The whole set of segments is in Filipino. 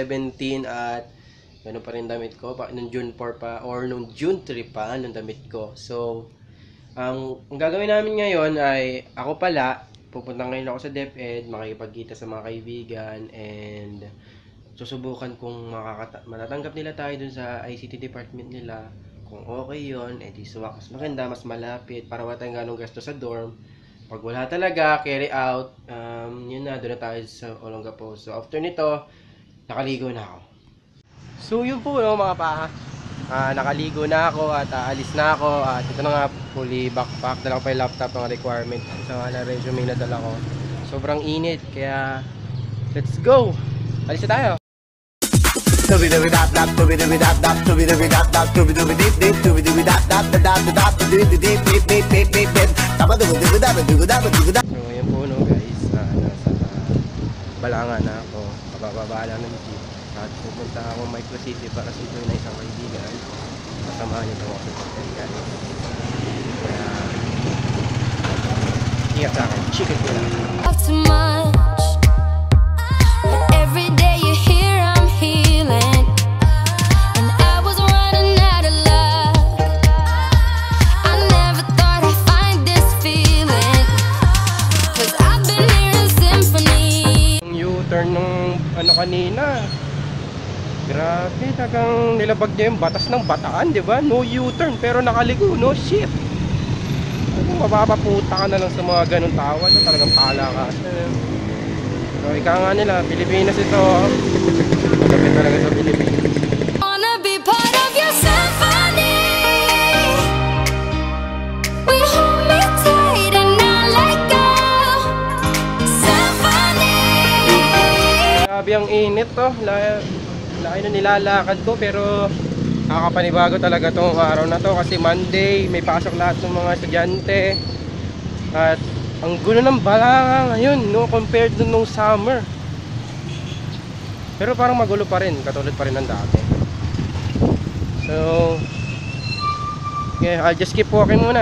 17 at gano'n pa rin damit ko. Nung June 4 pa or nung June 3 pa nung damit ko. So, ang gagawin namin ngayon ay ako pala, pupunta ngayon ako sa DepEd, makikipagkita sa mga kaibigan and susubukan kung matatanggap nila tayo dun sa ICT department nila. Kung okay yon, edi mas maganda, mas malapit para wala tayong ganong gasto sa dorm. Pag wala talaga, carry out, yun na, doon na tayo sa Olongapo. So after nito, nakaligo na ako. So yun po no, mga paha. Nakaligo na ako at aalis na ako at ito na nga, fully backpack. Dala ko pa yung laptop, mga requirement sa resume na dala ko. Sobrang init, kaya let's go! Alis na tayo! So ayan po no guys, nasa Balangan na ako, bababa lang ng jeep at pupunta ako Micro City para sa ito na isang kaibigan. Kasamahan niyo ako sa hotel guys. Kaya ingat sa akin, chicken ko lang. Turn nung ano kanina, grabe, tagang nilabag niya yung batas ng Bataan, di ba? No U-turn pero nakaligo, no shit. Ano, mapapaputa ka na lang sa mga ganun tao, ano, talagang palakasan. So ika nga nila, Pilipinas ito. Magapit talaga sa Pilipinas. Grabe ang init to, laki na nilalakad ko pero nakakapanibago talaga tong araw na to kasi Monday, may pasok lahat ng mga estudyante at ang gulo ng Balangan ngayon no, compared to nung summer, pero parang magulo pa rin, katulad pa rin ng dati. So yeah, I'll just keep walking muna.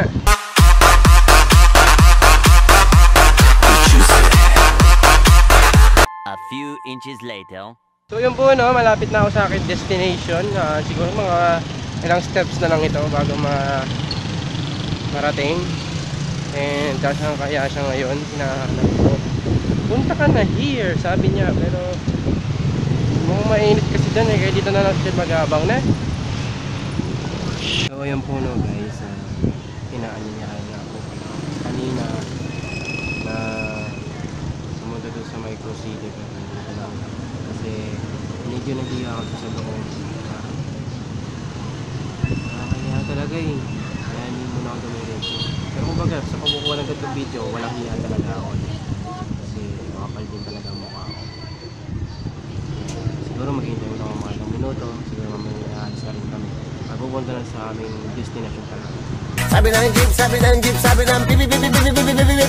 A few inches later. So yun po no, malapit na ako sa akin destination. Siguro mga ilang steps na lang ito bago marating. And saan kaya siya ngayon, hinahanap ko. Punta ka na here, sabi niya. Pero mukhang mainit kasi dyan eh, kaya dito na lang siya mag-aabang na. So yun po no guys, inaanyayahan na ako kanina na sumunod doon sa Micro City kasi medyo nagiya ako sa loob. Kaya talaga eh, kaya hindi muna ako dumiretso. Pero kumbaga sa pagkukuha ng ganitong video, walang hiya talaga ako kasi makapal din talaga ang mukha ko. Siguro maghihintay mo na ako mga ilang minuto, siguro mamaya aalis na rin kami. Pupunta na sa aming destination talaga. Sabi ng jeep, sabi ng jeep, sabi ng bip bip bip bip bip bip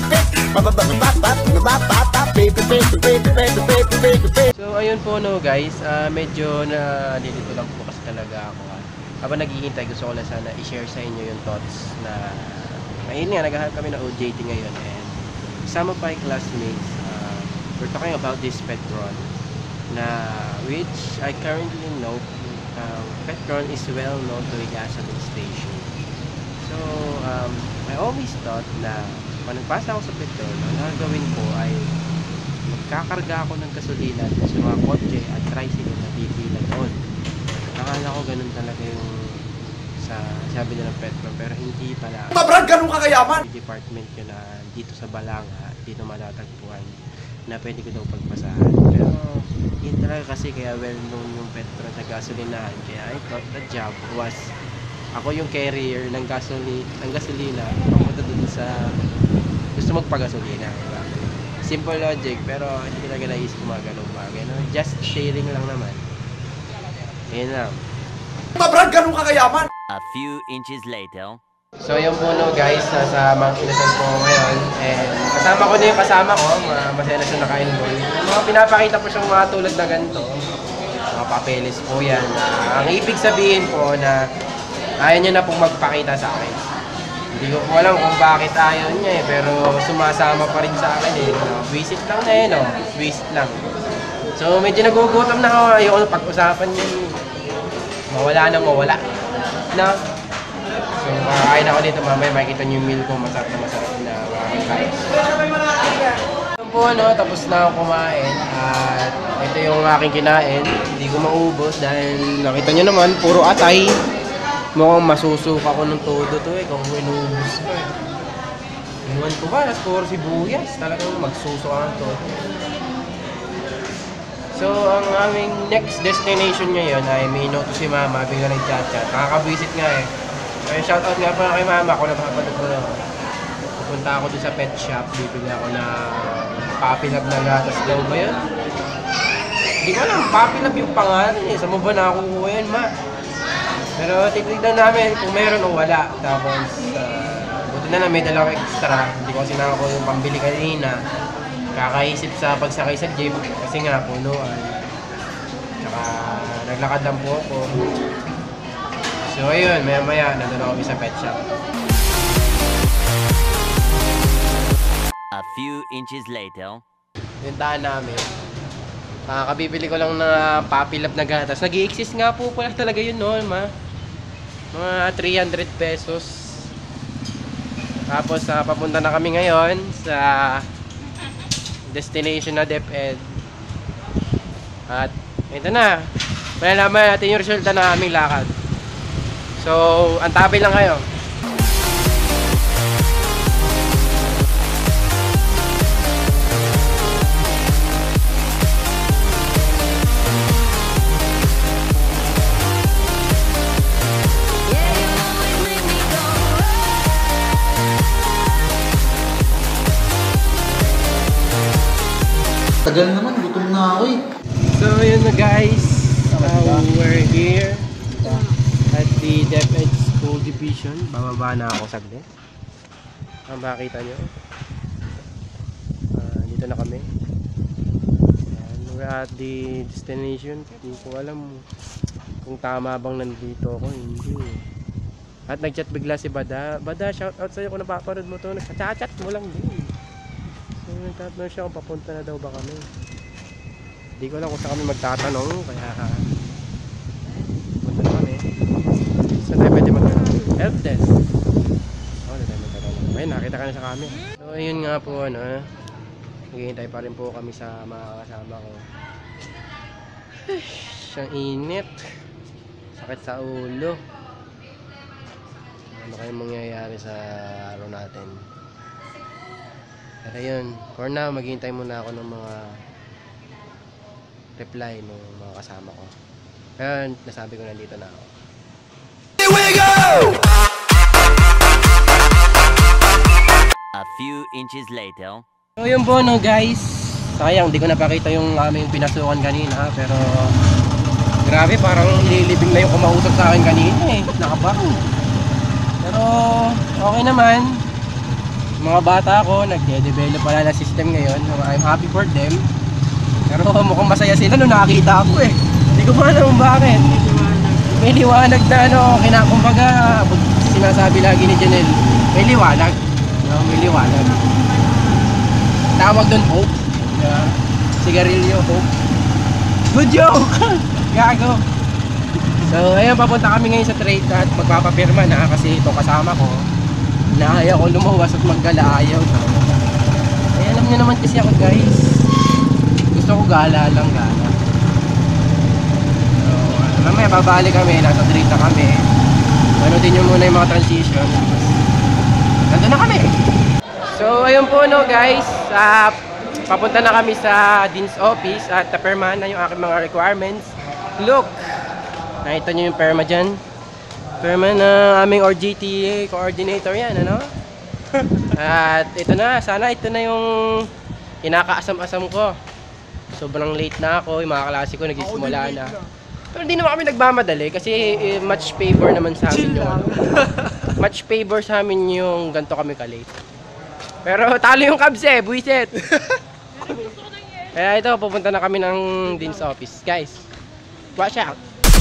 bip. So ayun po no guys, medyo nalilito lang po kasi talaga ako. Habang naghihintay, gusto ko lang sana i-share sa inyo yung thoughts na ayun nga, naghahanap kami ng OJT ngayon and some of my classmates, we're talking about this Petron na which I currently know. Petron is well known to a gasoline station. So, I always thought na kung nagpasa ako sa Petron, ang gagawin ko ay magkakarga ako ng gasolina sa mga kotse at tricycle na pipila doon. Nakala ko ganun talaga yung sa sabi nila ng Petron, pero hindi pala. Mabrad, ganun ka kayaman! May department yun na dito sa Balanga, dito matatagpuan na pwede ko daw pagpasahan. Pero yun talaga kasi kaya well known yung Petron sa gasolinahan, kaya I thought the job was ako yung carrier ng gasolina papunta dun sa gusto magpagasolina, diba? Simple logic pero hindi talaga naisip mga ganung bagay, no? Just sharing lang naman. Ayun lang. Mabrad, ganun ka kayaman! A few inches later. So yun po no guys, nasa Mount Inasal po ngayon and kasama ko na yung kasama ko, masaya na siya naka-enroll. Mga pinapakita po siyang mga tulad na ganito, mga papeles po yan. Ang ibig sabihin po na ayaw niya na pong magpakita sa akin. Hindi ko po alam kung bakit ayaw niya pero sumasama pa rin sa akin eh. Visit lang na yun, visit lang. So, medyo nagugutom na ako. Ayoko na pag-usapan yun. Mawala na mawala. Na? So, makakain ako dito mamaya. Makikita niyo yung meal ko. Masarap na makakain. Yun po, no? Tapos na ako kumain. At ito yung aking kinain. Hindi ko maubos dahil nakita niyo naman, puro atay. Mukhang masusuka ko ng todo to kung inuubos ko Inuwan ko ba? Puro sibuyas. Talagang magsusuka ng todo. So, ang aming next destination ngayon ay may noto si Mama, bigla nag-chat-chat. Nakakabisit nga eh. Kaya shoutout nga pala kay Mama kung napapanood mo na. Pupunta ako dun sa pet shop, bibili ako na puppy love na gatas daw ba yun? Hindi ko alam, puppy love yung pangalan eh. Saan mo ba nakakuha yan, Ma? Pero titignan namin kung mayroon o wala. Tapos, buti na may dalawang extra. Hindi ko kasi nakakuha yung pambili kanina. Kakaisip sa pagsakay sa jeep kasi nga punuan. Tsaka naglakad lang po ako. So ayun, maya maya nandun ako sa pet shop. A few inches later. Yung daan namin. Kabibili ko lang na puppy love na gatas. Nag-i-exist nga po pala talaga yun noon, Ma. Mga 300 pesos. Tapos papunta na kami ngayon sa destination na DepEd. At ito na. Malalaman natin yung resulta ng aming lakad. So, antabi lang kayo. Tagal naman, gutom na ako eh. So yun na guys, we're here at the DepEd School Division. Bababa na ako saglit. Ang makita nyo, dito na kami. Ayan, we're at the destination. Hindi ko alam kung tama bang nandito ako, hindi. At nag-chat bigla si Bada. Bada, shoutout sa'yo kung napapanood mo to. Nagchat-chat mo lang din. So nagtatanong siya kung papunta na daw ba kami. Hindi ko alam kung saan kami magtatanong, kaya punta na kami. Saan tayo pwede mag-help desk? Oo, na tayo magtatanong. Ayun, nakita ka na sa kami. So ayun nga po, ano, naghihintay pa rin po kami sa mga kasama ko. Siyang init. Sakit sa ulo. Ano kayong mangyayari sa araw natin? Pero yun, for now, maghihintay muna ako ng mga reply ng mga kasama ko. Pero nasabi ko nandito na ako. Here we go! A few inches later. So yun po no guys. Sayang, di ko napakita yung aming pinasukan kanina. Pero grabe, parang ililibing na yung kumausap sa akin kanina eh. Nakabaho. Pero okay naman. Mga bata ko, nagde-develop pala na system ngayon. I'm happy for them. Pero mukhang masaya sila nung nakakita ako eh. Hindi ko pa alam bakit. May liwanag na ano, kinakumbaga, sinasabi lagi ni Janelle, may liwanag. No, may liwanag. Tawag doon hope. Yeah. Sigarilyo hope. Good joke! Gago! So ayun, papunta kami ngayon sa trade at magpapapirma na kasi itong kasama ko naaya ko lumuwas at maggala ayaw. Eh alam niyo naman kasi ako guys, gusto ko gala lang, gala. So mamaya babalik kami, nasa trade na kami. Manoodin nyo muna yung mga transition. Nandun na kami. So ayun po no guys, papunta na kami sa Dean's Office at na-perma na yung aking mga requirements. Look! Nakita nyo yung perma dyan. Perma na aming RGTA coordinator yan, ano? At ito na, sana ito na yung kinakaasam-asam ko. Sobrang late na ako, yung mga klase ko nagsisimula na. Pero hindi naman kami nagmamadali kasi much favor naman sa amin yung ano. Much favor sa amin yung ganito kami ka-late. Pero talo yung Cubs eh, buwisit! Kaya ito, pupunta na kami ng Dean's Office. Guys, watch out!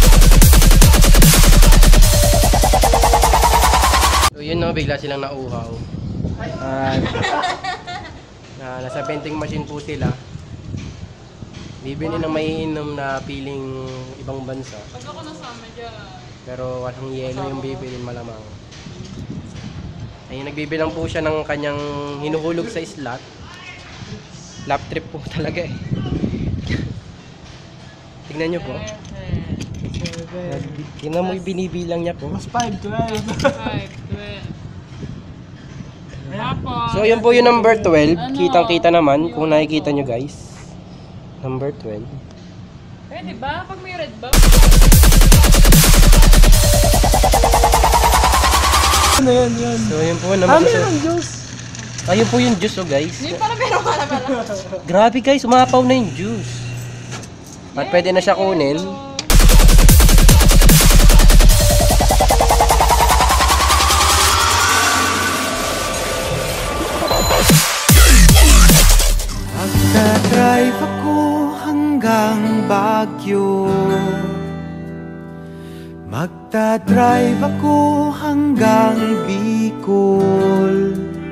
So yun no, bigla silang nauhaw. Nasa vending machine po sila. Bibili ng maiinom na piling ibang bansa. Pag ako nasama dyan. Pero walang yelo yung bibilin malamang. Ay, nagbibilang po siya ng kanyang hinuhulog sa slot. Lap trip po talaga eh. Tignan nyo po. Tingnan mo yung binibilang niya po. Mas 5, 12. 5, 12. Tapos, So, yun po yung number 12. Kitang-kita naman kung nakikita nyo guys. Number 12. pwede ba? Pag may red ba? Ano yan, yan? So, yun po naman. Meron juice. Ayun po yung juice oh guys. Hindi pala meron ka na pala. Grabe guys, umapaw na yung juice. At pwede na siya kunin. Magdadrive ako hanggang Baguio. Magdadrive ako hanggang Bicol.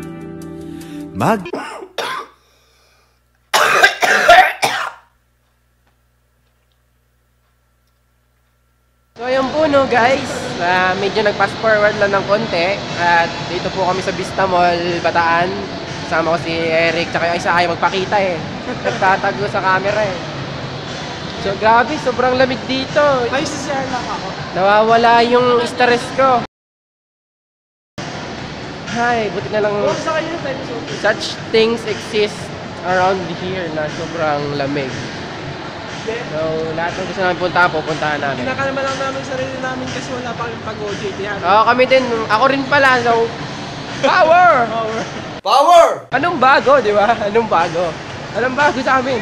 So ayun po no guys, medyo nag-fast forward lang ng konti. At dito po kami sa Vista Mall, Bataan. Kasama ko si Eric, tsaka yung isa ayaw magpakita eh. Nagtatago sa camera eh. So grabe, sobrang lamig dito. Ay, sisiyar lang ako. Nawawala yung stress ko. Ay, buti na lang Huwag sa kanya tayo so. such things exist around here na sobrang lamig. So lahat ng gusto namin punta, pupuntahan namin. Kinakalma lang namin sarili namin kasi wala pa kami pag-OJT. Oo, kami din. Ako rin pala. So, power! Power! Anong bago, di ba? Anong bago? Anong bago sa amin?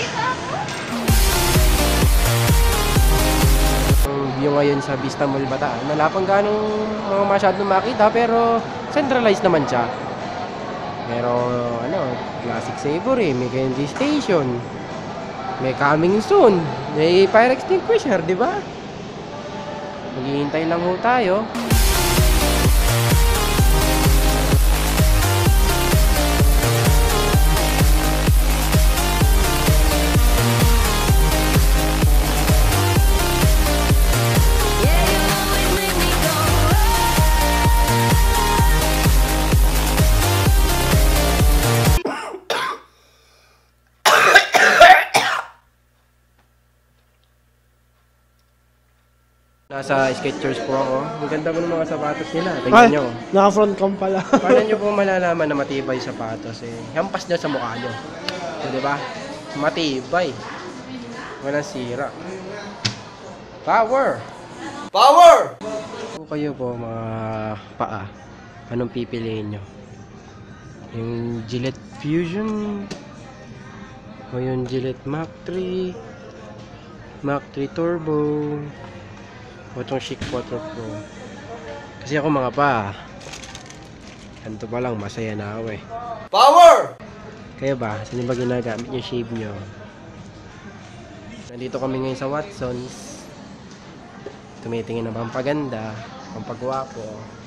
Ang view ngayon sa Vista Mall Bataan, wala pang ganong mga masyadong makita, pero centralized naman siya. Pero, Classic Savory, may candy station, may coming soon, may fire extinguisher, di ba? Maghihintay lang ho tayo. Nasa Skechers po ako. Ang ganda po ng mga sapatos nila. Tingnan nyo. Naka-front cam pala. Paano nyo po malalaman na matibay sapatos eh? Hampas nyo sa mukha nyo. So, diba? Matibay. Walang sira. Power! Power! Kung kayo po mga paa, anong pipiliin nyo? Yung Gillette Fusion? O yung Gillette Mach 3? Mach 3 Turbo? O itong Chic 4 Pro? Kasi ako mga pa, ganito pa lang, masaya na ako eh. Power! Kayo ba? Saan ba ginagamit yung shave nyo? Nandito kami ngayon sa Watsons. Tumitingin ng pampaganda, pampagwapo.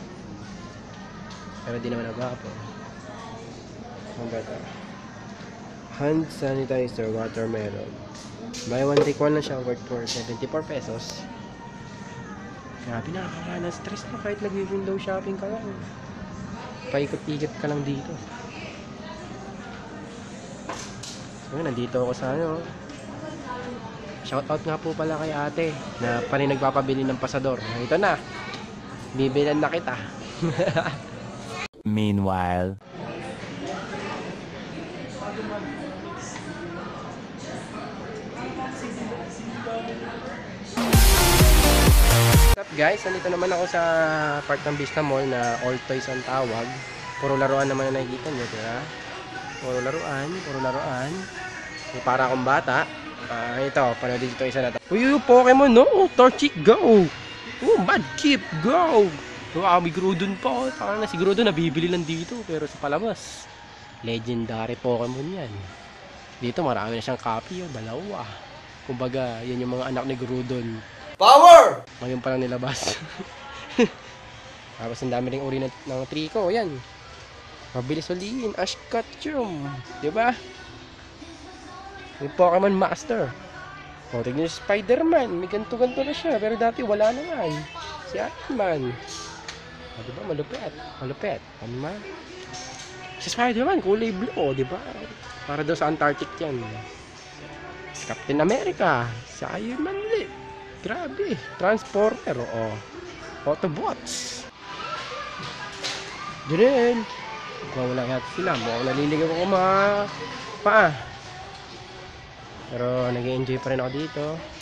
Pero di naman nagwapo. Ang bata. Hand sanitizer, watermelon. Buy one take one lang siya, worth for 74 pesos. Grabe, nakakawala ng stress na kahit nag-window shopping ka lang. Paikot-ikot ka lang dito. So, nandito ako sa shoutout nga po pala kay ate na pa rin nagpapabili ng pasador. Ito na. Bibilan na kita. Meanwhile. What's up guys? Nandito naman ako sa part ng Vista Mall na all toys ang tawag. Puro laruan naman na nakikita nyo, diba? Puro laruan, puro laruan. May para akong bata. Ito, panood dito isa na. Uy, Pokemon, no? Torchic, go! Oh, Mudkip, go! May Groudon pa. Parang na si Groudon nabibili lang dito. Pero sa palabas, legendary Pokemon yan. Dito marami na siyang copy. Dalawa. Kumbaga, yan yung mga anak ni Groudon. Power! Ngayon pa lang nilabas. Tapos ang dami ring uri ng Trico. Yan. Mabilis ulihin. Ash Ketchum. Diba? May Pokemon Master. O, tignan nyo si Spider-Man. May ganto-ganto na siya. Pero dati wala naman. Si Iron Man. O, diba? Malupit. Malupit. Ano man? Si Spider-Man, kulay blue. O, diba? Para daw sa Antarctic yan. Si Captain America. Si Iron Man ulit. Grabe. Transformer. O. Autobots. Diyan. Wala yata sila. Mukhang naliligaw ako mga paa. Pero nag-enjoy pa rin ako dito.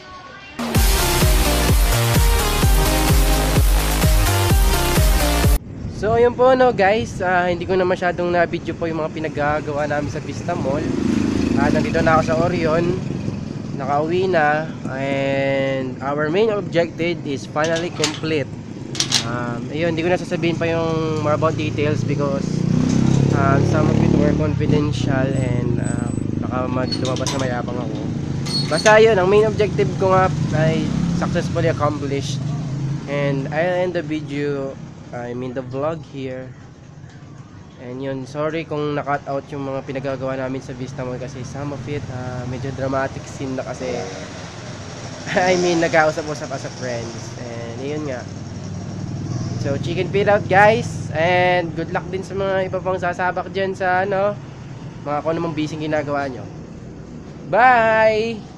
So ayun po no guys, hindi ko na masyadong na-video po yung mga pinaggagawa namin sa Vista Mall. Nandito na ako sa Orion. Nakauwi na. And our main objective is finally complete. Ayun, hindi ko na sasabihin pa yung more about details because some of it were confidential and baka lumabas na mayabang ako. Basta yun, ang main objective ko nga ay successfully accomplished. And I'll end the video, I mean the vlog here. And yun, sorry kung na-cut out yung mga pinagagawa namin sa Vista Mall kasi some of it medyo dramatic scene na kasi I mean nagkausap-usap as a friends. And yun nga. So chicken feed out guys. And good luck din sa mga iba pang sasabak dyan sa ano, mga kung anumang busy ginagawa nyo. Bye!